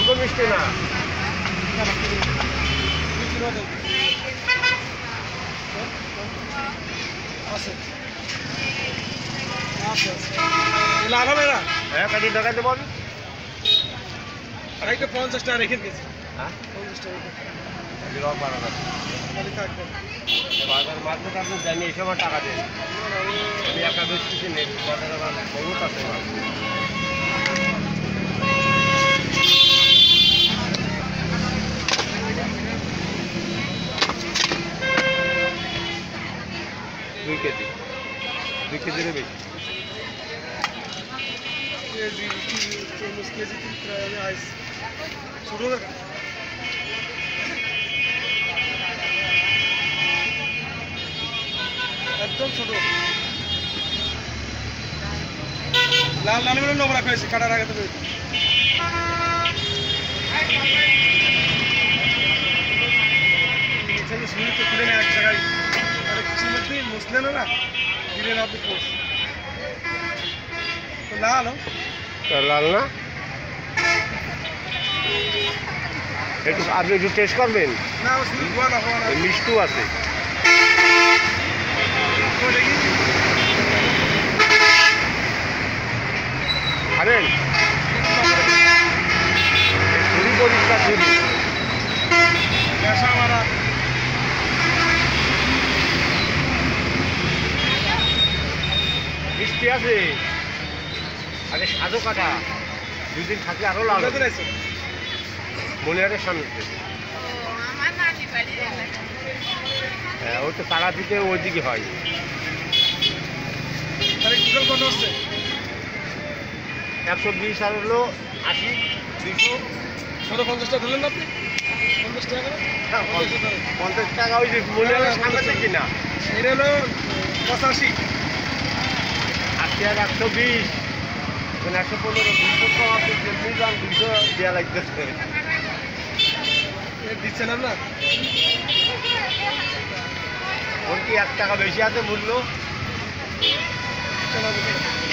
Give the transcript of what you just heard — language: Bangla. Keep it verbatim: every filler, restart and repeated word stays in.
দুটো মিষ্টি না লাল হবে না? হ্যাঁ কাটি দেখাতে পারবি আরেকটা পঞ্চাশ টাকা রেখে দিয়েছি। হ্যাঁ পঞ্চাশ টাকা বারো থাকবে। বাজার মার্কেট আপনি জানি এই সময় টাকা দেন আমি একটা বেশ কিছু নেই বাজারে বহুত আছে দুই কেজি দুই কেজির বেশি কেজি চল্লিশ কেজি প্রায় আইস ছোটো একদম ছোট লাল লাল করে নোংরা খেয়েছি কাটার আগে তো শুনিতে ফিরে না এক জায়গায় কিছুর মধ্যে মুসলেন না দিলেন আপনি কোর্স তো লাল লাল না একটু আপনি একটু টেস্ট করবেন না শুধু ধোয়া না হওয়া না মিষ্টু আছে খাবেন ঝুড়ি পরিষ্কার ঝুড়ি মিষ্টি আছে আগে সাজো কাটা দুদিন থাকলে আরো লাল মনিহারের সামনে হ্যাঁ ওই তো তারা দিতে ওইদিকে হয় কত হচ্ছে একশো বিশ আর হলো আশি দুইশো কত পঞ্চাশ টাকা ধরলেন আপনি পঞ্চাশ টাকা পঞ্চাশ টাকা ওই যে মনিহারের সামনে থেকে না এটা হলো পঁচাশি আশি আর একশো বিশ একশো পনেরো দুইশো কম আপনি যেমনি যান দুইশো দেওয়া লাগতেছে দিচ্ছেন আপনার ওর কি এক টাকা বেশি আছে মূল্য চলো